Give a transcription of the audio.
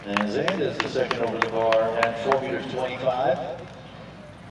And Zand is the second over the bar at 4 meters 25.